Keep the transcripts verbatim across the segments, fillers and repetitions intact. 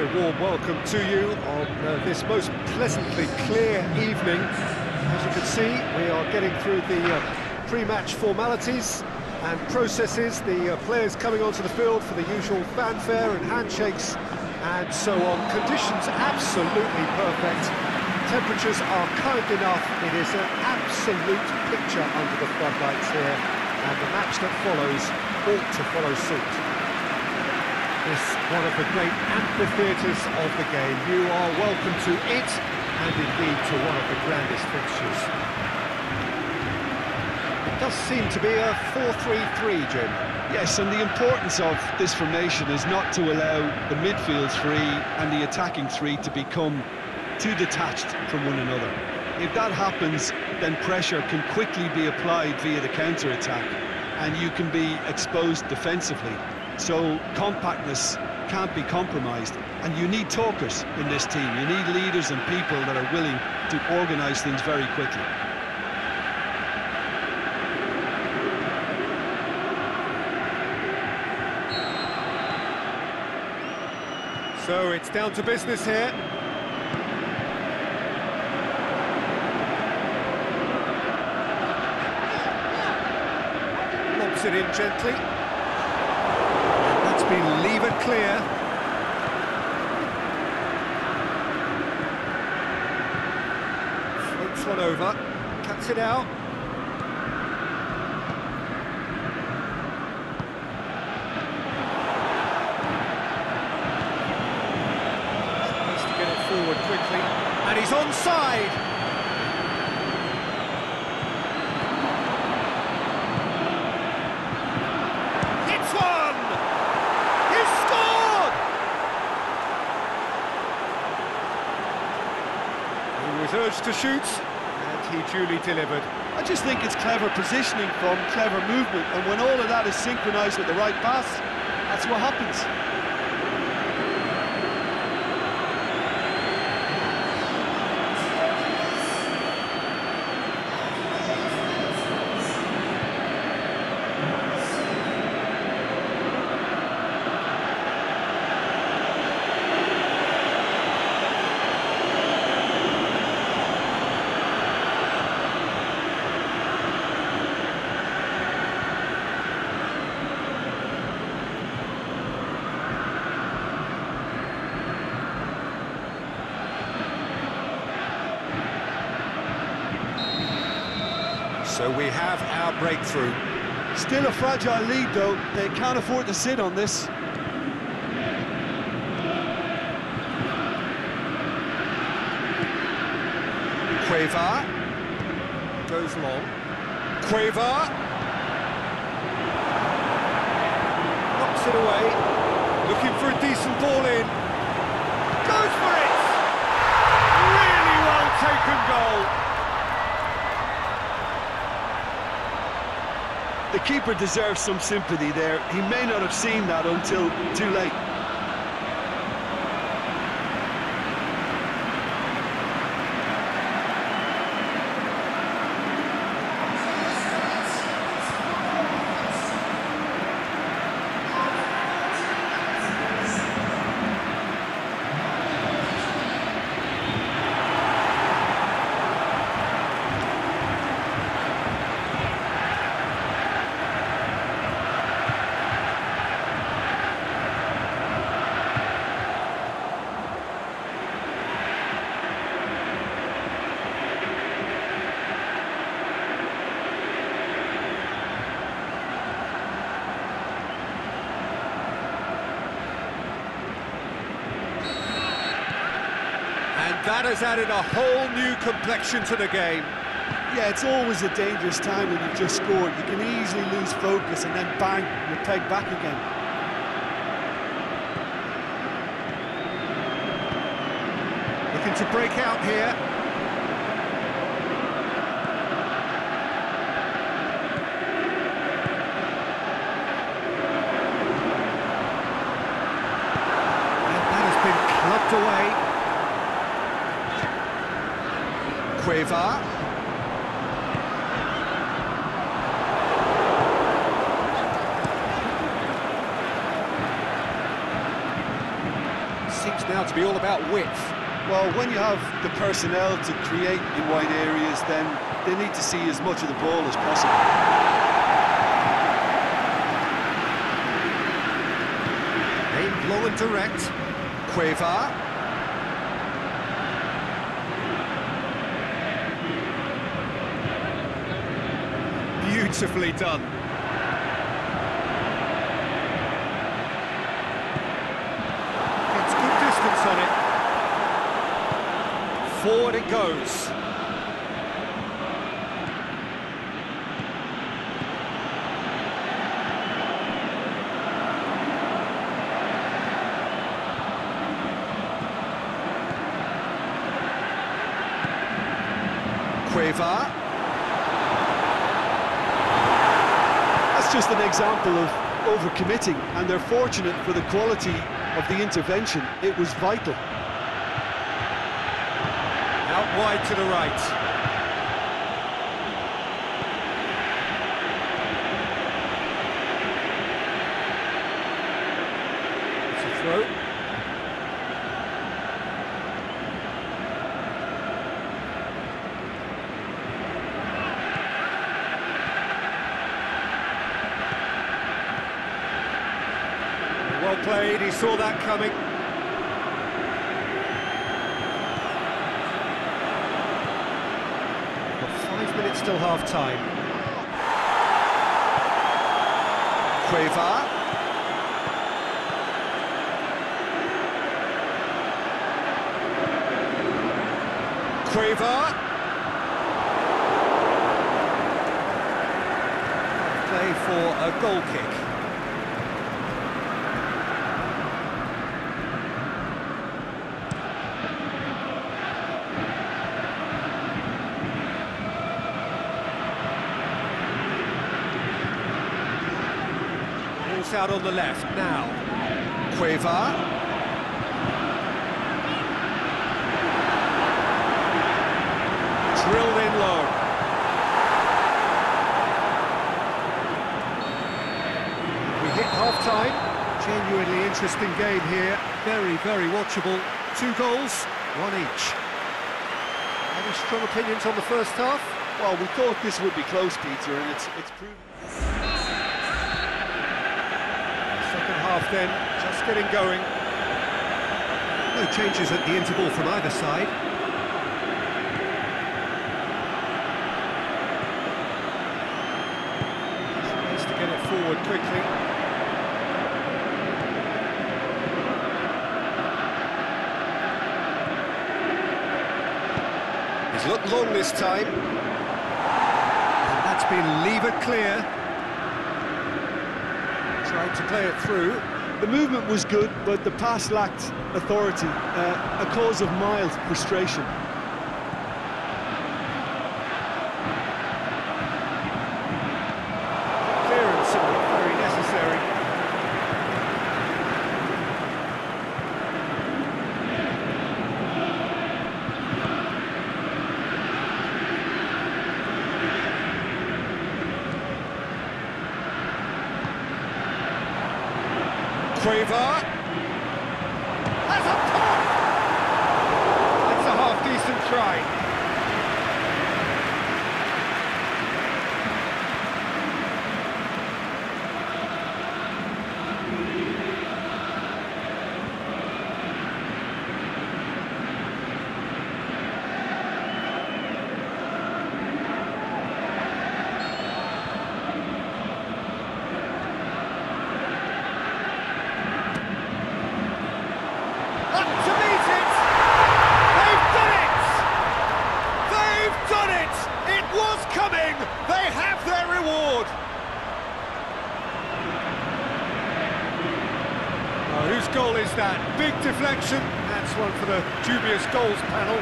very warm welcome to you on uh, this most pleasantly clear evening. As you can see, we are getting through the uh, pre-match formalities and processes, the uh, players coming onto the field for the usual fanfare and handshakes and so on. Conditions absolutely perfect. Temperatures are kind enough. It is an absolute picture under the floodlights here, and the match that follows ought to follow suit. This one of the great amphitheatres of the game. You are welcome to it, and indeed to one of the grandest fixtures. It does seem to be a four three three, Jim. Yes, and the importance of this formation is not to allow the midfield three and the attacking three to become too detached from one another. If that happens, then pressure can quickly be applied via the counter-attack, and you can be exposed defensively. So compactness can't be compromised, and you need talkers in this team. You need leaders and people that are willing to organise things very quickly. So it's down to business here. Lobs it in gently. That's been levered clear. Floats one over, cuts it out. Supposed to get it forward quickly, and he's onside. Urged to shoot, and he duly delivered. I just think it's clever positioning from clever movement, and when all of that is synchronised with the right pass, that's what happens. So we have our breakthrough. Still a fragile lead, though. They can't afford to sit on this. Cueva goes long. Cueva knocks it away. Looking for a decent ball in. Goes for it! Really well taken goal. The keeper deserves some sympathy there. He may not have seen that until too late. That has added a whole new complexion to the game. Yeah, it's always a dangerous time when you've just scored. You can easily lose focus and then bang, you're pegged back again. Looking to break out here. And that has been clubbed away. Cueva. seems now to be all about width. Well, when you have the personnel to create in wide areas, then they need to see as much of the ball as possible. Aimed long and direct. Cueva. Beautifully done. Gets good distance on it. Forward it goes. Cueva. That's just an example of overcommitting, and they're fortunate for the quality of the intervention. It was vital. Out wide to the right. It's a throw. Well played, he saw that coming. Five minutes till half-time. Cueva. Cueva. Play for a goal kick. Out on the left now. Cueva. Drilled in low. We hit half-time. Genuinely interesting game here. Very, very watchable. Two goals, one each. Any strong opinions on the first half? Well, we thought this would be close, Peter, and it's it's proven. Half then, just getting going. No changes at the interval from either side. Space to get it forward quickly. He's looked long this time. And that's been levered clear. Trying to play it through. The movement was good, but the pass lacked authority, uh, a cause of mild frustration. Clearance, very necessary. Cueva has a pop! That's a half-decent try. Whose goal is that? Big deflection. That's one for the dubious goals panel.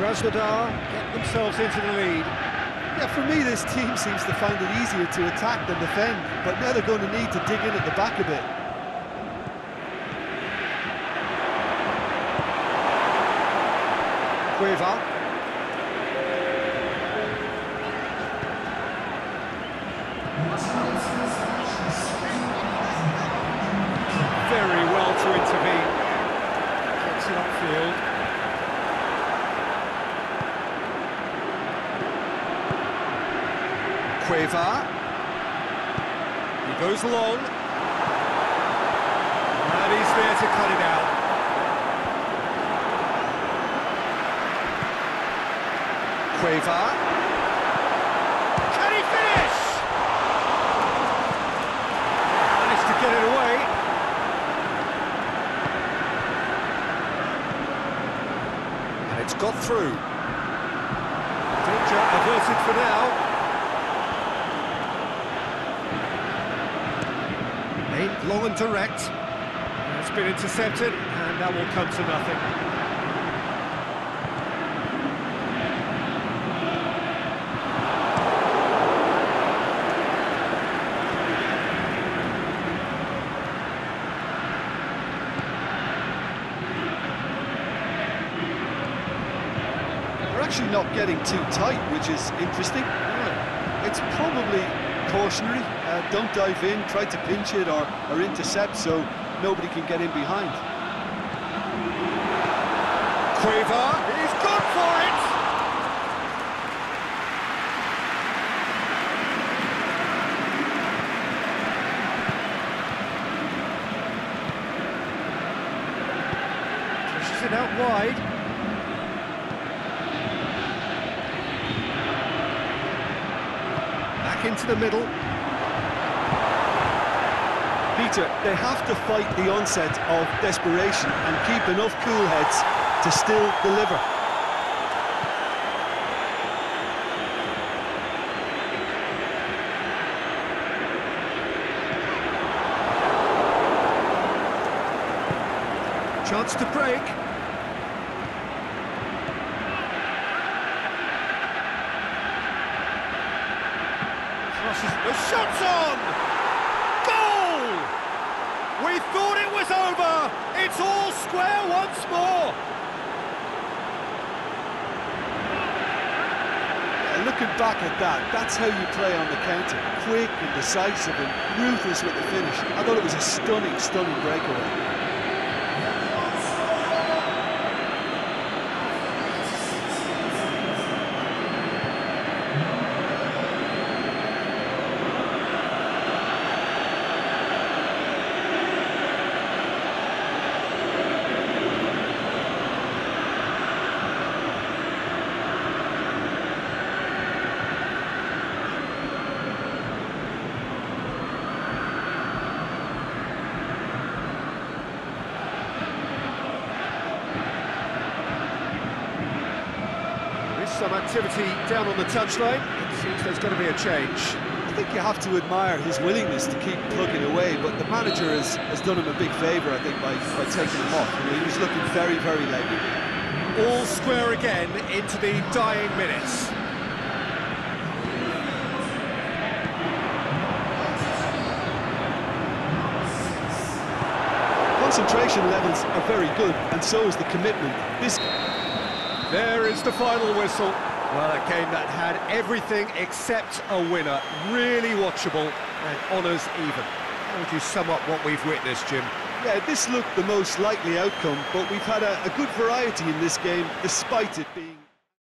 Krasnodar get themselves into the lead. Yeah, for me, this team seems to find it easier to attack than defend, but now they're going to need to dig in at the back a bit. Cueva. Very well to intervene. Gets it upfield. Cueva. He goes long. And he's there to cut it out. Cueva. Can he finish? Managed to get it away. And it's got through. Danger averted for now. Aimed long and direct. It's been intercepted, and that will come to nothing. They're actually not getting too tight, which is interesting. Yeah. It's probably cautionary. Uh, don't dive in, try to pinch it or, or intercept so nobody can get in behind. Cueva, he's gone for it! Pushes it out wide. Back into the middle. Peter, they have to fight the onset of desperation and keep enough cool heads to still deliver. Chance to break. The shot's on! Goal! We thought it was over! It's all square once more! Yeah, looking back at that, that's how you play on the counter. Quick and decisive and ruthless with the finish. I thought it was a stunning, stunning breakaway. Some activity down on the touchline. It seems there's going to be a change. I think you have to admire his willingness to keep plugging away, but the manager has, has done him a big favour, I think, by, by taking him off. You know, he was looking very, very late. All square again into the dying minutes. Concentration levels are very good, and so is the commitment. This. There is the final whistle. Well, a game that had everything except a winner. Really watchable and honours even. How would you sum up what we've witnessed, Jim? Yeah, this looked the most likely outcome, but we've had a, a good variety in this game, despite it being...